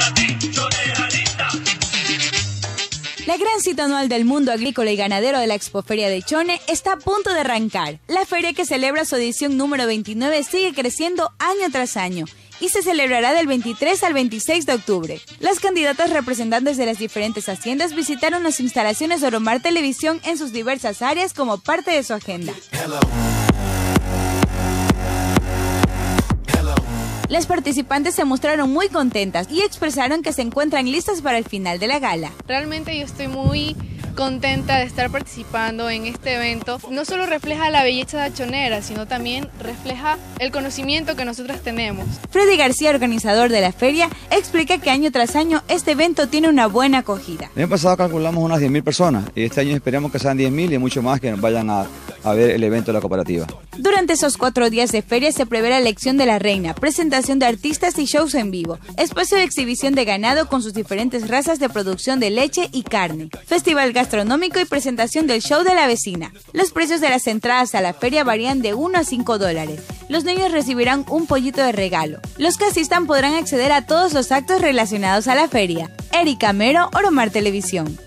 La gran cita anual del mundo agrícola y ganadero de la Expoferia de Chone está a punto de arrancar. La feria, que celebra su edición número 29, sigue creciendo año tras año y se celebrará del 23 al 26 de octubre. Las candidatas representantes de las diferentes haciendas visitaron las instalaciones de Oromar Televisión en sus diversas áreas como parte de su agenda. Las participantes se mostraron muy contentas y expresaron que se encuentran listas para el final de la gala. Realmente yo estoy muy contenta de estar participando en este evento. No solo refleja la belleza chonera, sino también refleja el conocimiento que nosotras tenemos. Freddy García, organizador de la feria, explica que año tras año este evento tiene una buena acogida. El año pasado calculamos unas 10.000 personas y este año esperamos que sean 10.000 y mucho más que vayan a ver el evento de la cooperativa. Durante esos 4 días de feria se prevé la elección de la reina, presentación de artistas y shows en vivo, espacio de exhibición de ganado con sus diferentes razas de producción de leche y carne, festival gastronómico y presentación del show de la vecina. Los precios de las entradas a la feria varían de $1 a $5. Los niños recibirán un pollito de regalo. Los que asistan podrán acceder a todos los actos relacionados a la feria. Erika Mero, Oromar Televisión.